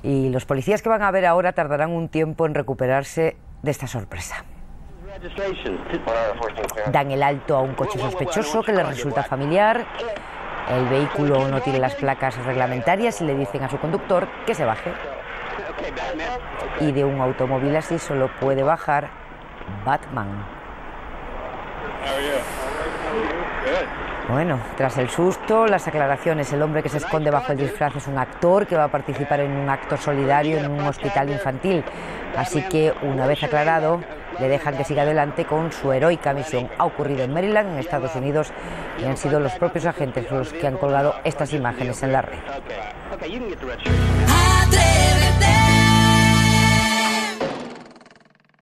Y los policías que van a ver ahora tardarán un tiempo en recuperarse de esta sorpresa. Dan el alto a un coche sospechoso que les resulta familiar. El vehículo no tiene las placas reglamentarias y le dicen a su conductor que se baje. Y de un automóvil así solo puede bajar Batman. Bueno, tras el susto, las aclaraciones, el hombre que se esconde bajo el disfraz es un actor que va a participar en un acto solidario en un hospital infantil. Así que, una vez aclarado, le dejan que siga adelante con su heroica misión. Ha ocurrido en Maryland, en Estados Unidos, y han sido los propios agentes los que han colgado estas imágenes en la red.